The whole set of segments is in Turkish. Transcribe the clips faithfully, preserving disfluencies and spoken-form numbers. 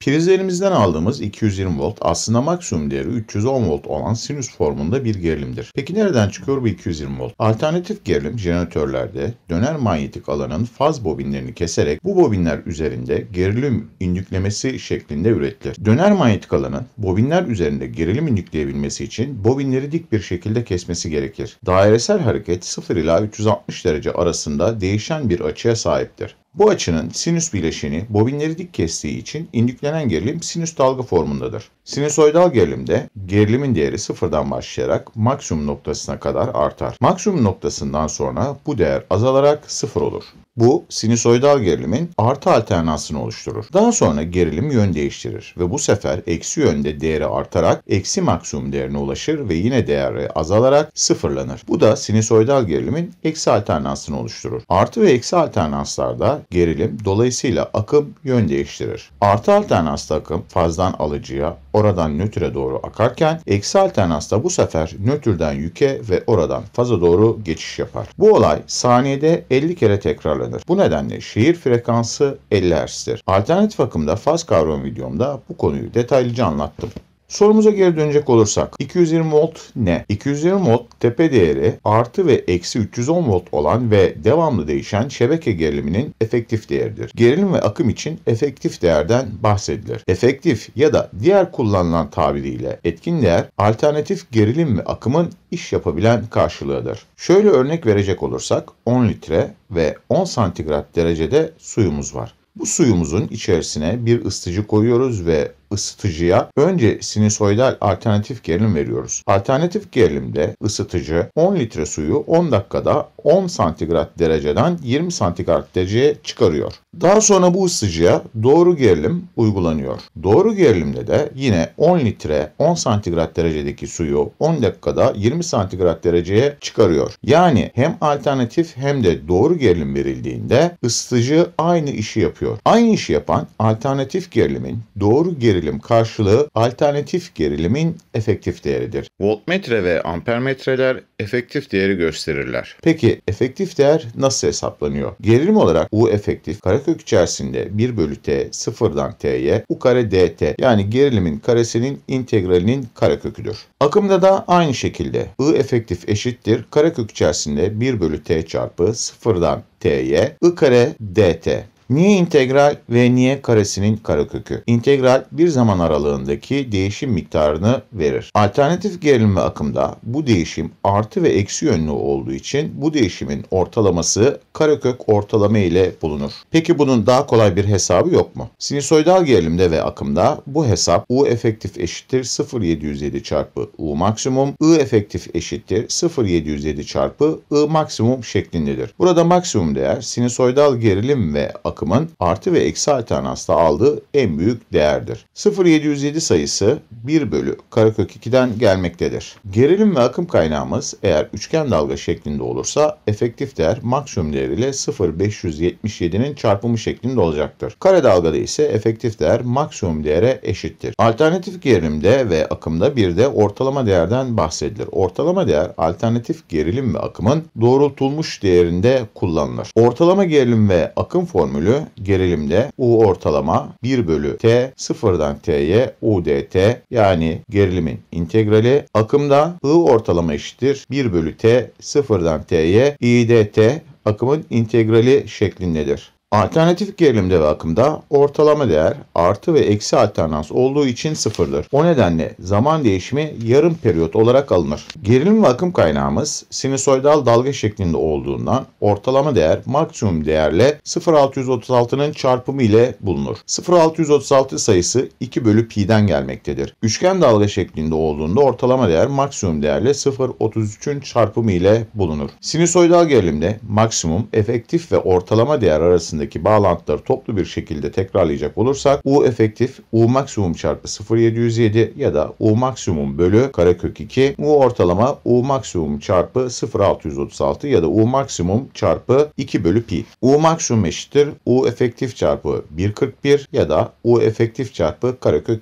Prizlerimizden aldığımız iki yüz yirmi volt aslında maksimum değeri üç yüz on volt olan sinüs formunda bir gerilimdir. Peki nereden çıkıyor bu iki yüz yirmi volt? Alternatif gerilim jeneratörlerde döner manyetik alanın faz bobinlerini keserek bu bobinler üzerinde gerilim indüklemesi şeklinde üretilir. Döner manyetik alanın bobinler üzerinde gerilim indükleyebilmesi için bobinleri dik bir şekilde kesmesi gerekir. Dairesel hareket sıfır ila üç yüz altmış derece arasında değişen bir açıya sahiptir. Bu açının sinüs bileşeni bobinleri dik kestiği için indüklenen gerilim sinüs dalga formundadır. Sinüsoidal gerilimde gerilimin değeri sıfırdan başlayarak maksimum noktasına kadar artar. Maksimum noktasından sonra bu değer azalarak sıfır olur. Bu sinüsoidal gerilimin artı alternansını oluşturur. Daha sonra gerilim yön değiştirir ve bu sefer eksi yönde değeri artarak eksi maksimum değerine ulaşır ve yine değeri azalarak sıfırlanır. Bu da sinüsoidal gerilimin eksi alternansını oluşturur. Artı ve eksi alternanslarda gerilim dolayısıyla akım yön değiştirir. Artı alternansta akım fazdan alıcıya, oradan nötre doğru akarken eksi alternansta bu sefer nötrden yüke ve oradan faza doğru geçiş yapar. Bu olay saniyede elli kere tekrarlanır. Bu nedenle şehir frekansı elli hertz'tir. Alternatif akımda faz kavramı videomda bu konuyu detaylıca anlattım. Sorumuza geri dönecek olursak iki yüz yirmi volt ne? iki yüz yirmi volt tepe değeri artı ve eksi üç yüz on volt olan ve devamlı değişen şebeke geriliminin efektif değeridir. Gerilim ve akım için efektif değerden bahsedilir. Efektif ya da diğer kullanılan tabiriyle etkin değer alternatif gerilim ve akımın iş yapabilen karşılığıdır. Şöyle örnek verecek olursak on litre ve on santigrat derecede suyumuz var. Bu suyumuzun içerisine bir ısıtıcı koyuyoruz ve ısıtıcıya önce sinüsoidal alternatif gerilim veriyoruz. Alternatif gerilimde ısıtıcı on litre suyu on dakikada on santigrat dereceden yirmi santigrat dereceye çıkarıyor. Daha sonra bu ısıtıcıya doğru gerilim uygulanıyor. Doğru gerilimde de yine on litre on santigrat derecedeki suyu on dakikada yirmi santigrat dereceye çıkarıyor. Yani hem alternatif hem de doğru gerilim verildiğinde ısıtıcı aynı işi yapıyor. Aynı işi yapan alternatif gerilimin doğru gerilim karşılığı alternatif gerilimin efektif değeridir. Voltmetre ve ampermetreler efektif değeri gösterirler. Peki efektif değer nasıl hesaplanıyor? Gerilim olarak U efektif karekök içerisinde bir bölü T sıfırdan T'ye U kare dt yani gerilimin karesinin integralinin kareköküdür. Akımda da aynı şekilde I efektif eşittir karekök içerisinde bir bölü T çarpı sıfırdan T'ye I kare dt. Niye integral ve niye karesinin karekökü? İntegral bir zaman aralığındaki değişim miktarını verir. Alternatif gerilim ve akımda bu değişim artı ve eksi yönlü olduğu için bu değişimin ortalaması karekök ortalama ile bulunur. Peki bunun daha kolay bir hesabı yok mu? Sinüsoidal gerilimde ve akımda bu hesap U efektif eşittir sıfır virgül yedi yüz yedi çarpı U maksimum, I efektif eşittir sıfır virgül yedi yüz yedi çarpı I maksimum şeklindedir. Burada maksimum değer sinüsoidal gerilim ve akımın artı ve eksi alternansta aldığı en büyük değerdir. sıfır virgül yedi yüz yedi sayısı bir bölü karekök iki'den gelmektedir. Gerilim ve akım kaynağımız eğer üçgen dalga şeklinde olursa efektif değer maksimum değer ile sıfır virgül beş yüz yetmiş yedi'nin çarpımı şeklinde olacaktır. Kare dalgada ise efektif değer maksimum değere eşittir. Alternatif gerilimde ve akımda bir de ortalama değerden bahsedilir. Ortalama değer alternatif gerilim ve akımın doğrultulmuş değerinde kullanılır. Ortalama gerilim ve akım formülü gerilimde U ortalama bir bölü T sıfırdan T'ye U dt yani gerilimin integrali, akımda I ortalama eşittir bir bölü T sıfırdan T'ye I dt akımın integrali şeklindedir. Alternatif gerilimde ve akımda ortalama değer artı ve eksi alternans olduğu için sıfırdır. O nedenle zaman değişimi yarım periyot olarak alınır. Gerilim ve akım kaynağımız sinüsoidal dalga şeklinde olduğundan ortalama değer maksimum değerle sıfır virgül altı yüz otuz altı'nın çarpımı ile bulunur. sıfır virgül altı yüz otuz altı sayısı iki bölü pi'den gelmektedir. Üçgen dalga şeklinde olduğunda ortalama değer maksimum değerle sıfır virgül otuz üç'ün çarpımı ile bulunur. Sinüsoidal gerilimde maksimum, efektif ve ortalama değer arasında bağlantıları toplu bir şekilde tekrarlayacak olursak U efektif U maksimum çarpı sıfır virgül yedi yüz yedi ya da U maksimum bölü karekök iki, U ortalama U maksimum çarpı sıfır virgül altı yüz otuz altı ya da U maksimum çarpı iki bölü pi. U maksimum eşittir U efektif çarpı bir virgül kırk bir ya da U efektif çarpı karekök iki.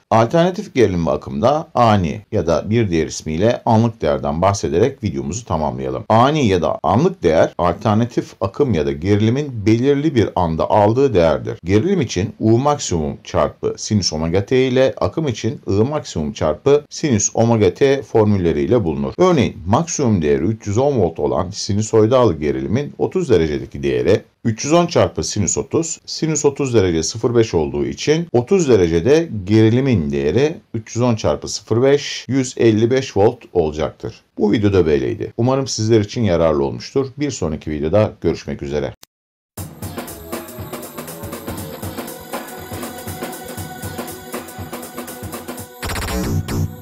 Alternatif gerilim ve akımda ani ya da bir diğer ismiyle anlık değerden bahsederek videomuzu tamamlayalım. Ani ya da anlık değer alternatif akım ya da gerilimin belirli bir anda aldığı değerdir. Gerilim için U maksimum çarpı sinüs omega t ile akım için I maksimum çarpı sinüs omega t formülleriyle bulunur. Örneğin maksimum değeri üç yüz on volt olan sinüsoidal gerilimin otuz derecedeki değeri üç yüz on çarpı sinüs otuz, sinüs otuz derece sıfır virgül beş olduğu için otuz derecede gerilimin değeri üç yüz on çarpı sıfır virgül beş, yüz elli beş volt olacaktır. Bu videoda böyleydi. Umarım sizler için yararlı olmuştur. Bir sonraki videoda görüşmek üzere. Thank you.